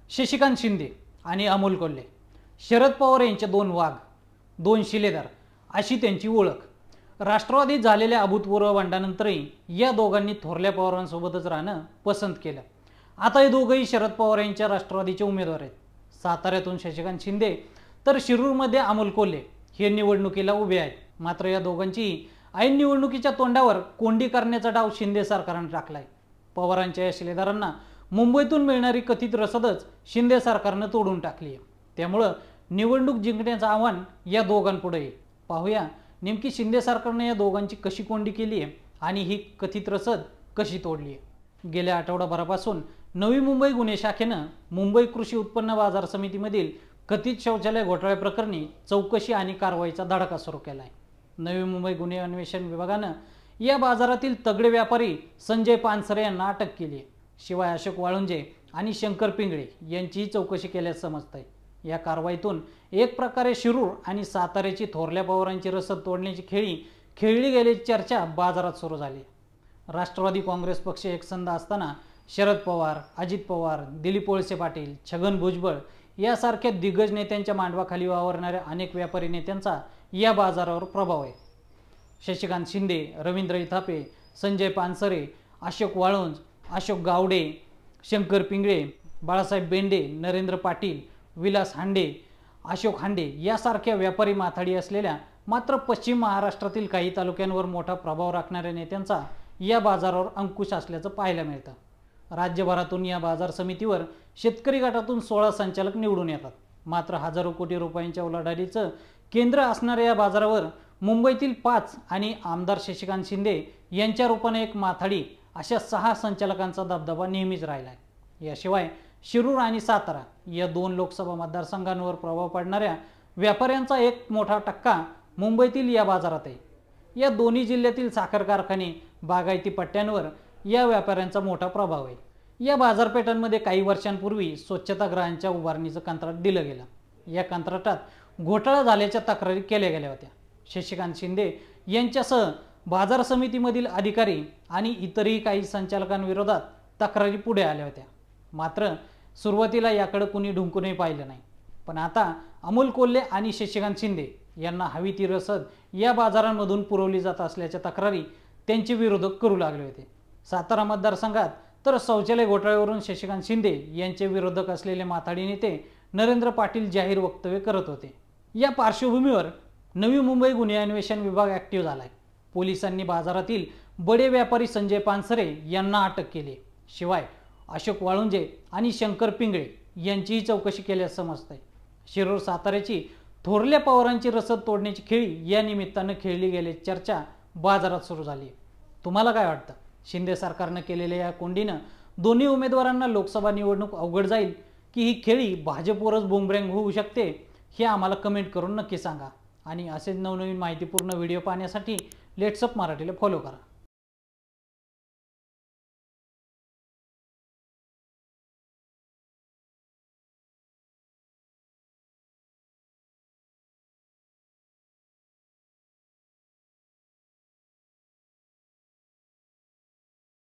शशिकांत शिंदे आणि अमोल कोल्हे, शरद पवार यांचे दोन वाघ, दोन शिलेदार अशी त्यांची ओळख। राष्ट्रवादीत झालेल्या अभूतपूर्व भांडणानंतरही या दोघांनी थोरल्या पवारांसोबतच राहणं पसंत केलं। आता हे दोघंही शरद पवार यांच्या राष्ट्रवादीचे उमेदवार आहेत। साताऱ्यातून शशिकांत शिंदे तर शिरूरमध्ये अमोल कोल्हे हे निवडणुकीला उभे आहेत। मात्र या दोघांची ऐन निवडणुकीच्या तोंडावर कोंडी करण्याचा डाव शिंदे सरकारने टाकलाय। पवारांच्या या शिलेदारांना मुंबईतून मिळणारी कथित रसदच शिंदे सरकारने तोडून टाकली आहे। त्यामुळे निवडणूक जिंकण्याचं आव्हान या दोघांपुढे आहे। पाहूया नेमकी शिंदे सरकारने या दोघांची कशी कोंडी केली आहे आणि ही कथित रसद कशी तोडली आहे। गेल्या आठवडाभरापासून नवी मुंबई गुन्हे शाखेनं मुंबई कृषी उत्पन्न बाजार समितीमधील कथित शौचालय घोटाळ्या प्रकरणी चौकशी आणि कारवाईचा धडाका सुरू केला आहे। नवी मुंबई गुन्हे अन्वेषण विभागानं या बाजारातील तगडे व्यापारी संजय पानसरे यांना अटक केली आहे। शिवाय अशोक वाळुंजे आणि शंकर पिंगळे यांचीही चौकशी केल्याचं समजतंय। या कारवाईतून एक प्रकारे शिरूर आणि साताऱ्याची थोरल्या पवारांची रसद तोडण्याची खेळली गेल्याची चर्चा बाजारात सुरू झाली। राष्ट्रवादी काँग्रेस पक्ष एकसंध असताना शरद पवार, अजित पवार, दिलीप वळसे पाटील, छगन भुजबळ यासारख्या दिग्गज नेत्यांच्या मांडवाखाली वावरणाऱ्या अनेक व्यापारी नेत्यांचा या बाजारावर प्रभाव आहे। शशिकांत शिंदे, रवींद्र इथापे, संजय पानसरे, अशोक वाळुंज, अशोक गावडे, शंकर पिंगळे, बाळासाहेब बेंडे, नरेंद्र पाटील, विलास हांडे, अशोक हांडे यासारख्या व्यापारी माथाडी असलेल्या मात्र पश्चिम महाराष्ट्रातील काही तालुक्यांवर मोठा प्रभाव राखणाऱ्या नेत्यांचा या बाजारावर अंकुश असल्याचं पाहायला मिळतं। राज्यभरातून या बाजार समितीवर शेतकरी गटातून 16 संचालक निवडून येतात। मात्र हजारो कोटी रुपयांच्या उलाढालीचं केंद्र असणाऱ्या या बाजारावर मुंबईतील 5 आणि आमदार शशिकांत शिंदे यांच्या रूपाने एक माथाडी अशा 6 संचालकांचा दबदबा नेहमीच राहिला आहे। याशिवाय शिरूर आणि सातारा या 2 लोकसभा मतदारसंघांवर प्रभाव पडणाऱ्या व्यापाऱ्यांचा एक मोठा टक्का मुंबईतील या बाजारात आहे। या दोन्ही जिल्ह्यातील साखर कारखाने, बागायती पट्ट्यांवर या व्यापाऱ्यांचा मोठा प्रभाव आहे। या बाजारपेठांमध्ये काही वर्षांपूर्वी स्वच्छतागृहांच्या उभारणीचं कंत्राट दिलं गेलं। या कंत्राटात घोटाळा झाल्याच्या तक्रारी केल्या गेल्या होत्या। शशिकांत शिंदे यांच्यासह बाजार समितीमधील अधिकारी आणि इतरही काही संचालकांविरोधात तक्रारी पुढे आल्या होत्या। मात्र सुरुवातीला याकडे कुणी ढुंकूनही पाहिलं नाही। पण आता अमोल कोल्हे आणि शशिकांत शिंदे यांना हवी ती रसद या बाजारांमधून पुरवली जात असल्याच्या तक्रारी त्यांचे विरोधक करू लागले होते। सातारा मतदारसंघात तर शौचालय घोटाळ्यावरून शशिकांत शिंदे यांचे विरोधक असलेले माथाडी नेते नरेंद्र पाटील जाहीर वक्तव्य करत होते। या पार्श्वभूमीवर नवी मुंबई गुन्हे अन्वेषण विभाग ऍक्टिव्ह झालाय। पोलिसांनी बाजारातील बडे व्यापारी संजय पानसरे यांना अटक केली। शिवाय अशोक वाळुंजे आणि शंकर पिंगळे यांचीही चौकशी केल्याचं समजतंय। शिरूर साताऱ्याची थोरल्या पवारांची रसद तोडण्याची खेळी या निमित्तानं खेळली गेल्याची चर्चा बाजारात सुरू झाली आहे। तुम्हाला काय वाटतं? शिंदे सरकारनं केलेल्या या कोंडीनं दोन्ही उमेदवारांना लोकसभा निवडणूक अवघड जाईल की ही खेळी भाजपवरच बोंबरॅंग होऊ शकते? हे आम्हाला कमेंट करून नक्की सांगा। आणि असेच नवनवीन माहितीपूर्ण व्हिडिओ पाहण्यासाठी लेट्सअप मराठीला फॉलो करा।